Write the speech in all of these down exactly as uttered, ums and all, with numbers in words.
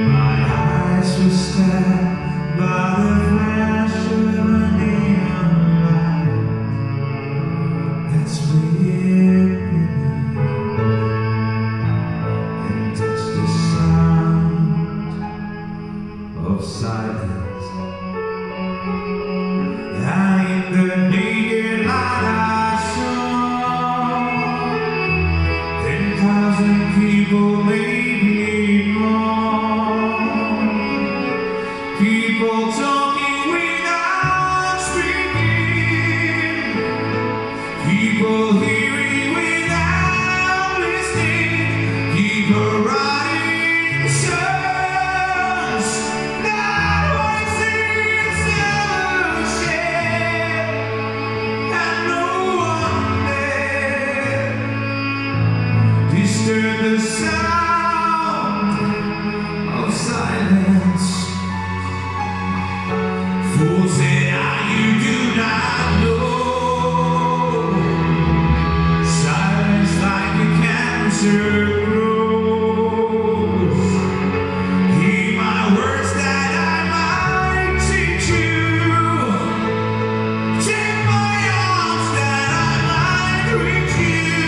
My eyes were stabbed by the flash of a neon light that's within me, and it's the sound of silence. And in the naked light I saw ten thousand people, maybe more. People talking without speaking, people hearing without listening, people writing songs that voices never shared, and no one there disturbed the sound of silence. Fools say, ah, you do not know. Silence like a cancer grows. Hear my words that I might teach you. Take my arms that I might reach you.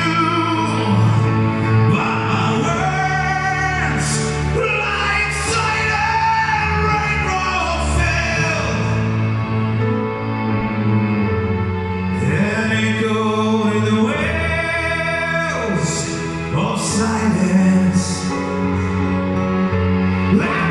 But my words, like silent rainbow, fell and echo in the waves of silence.